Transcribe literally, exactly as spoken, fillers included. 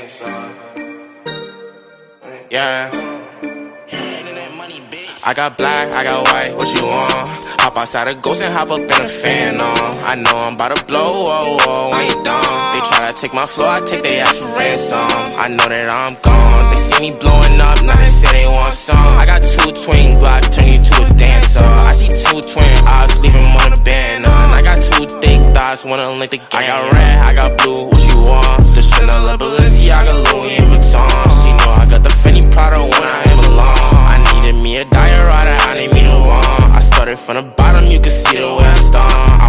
Yeah. I got black, I got white, what you want? Hop outside a ghost and hop up in a fan on. I know I'm about to blow, whoa, whoa, when you done. They try to take my flow, I take they ass for ransom. I know that I'm gone, they see me blowing up, now they say they want some. I got two twin blocks, turn you to a dancer. I see two twin eyes, leave them on a banner. And I got two thick thighs, wanna link the game. I got red, I got blue, what you want? The Chanel, Balenciaga, Louis Vuitton. She know I got the Fendi Prada when I ain't belong. I needed me a diet rider, I need me to want. I started from the bottom, you can see the way I stomp.